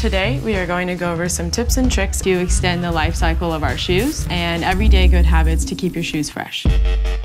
Today, we are going to go over some tips and tricks to extend the life cycle of our shoes and everyday good habits to keep your shoes fresh.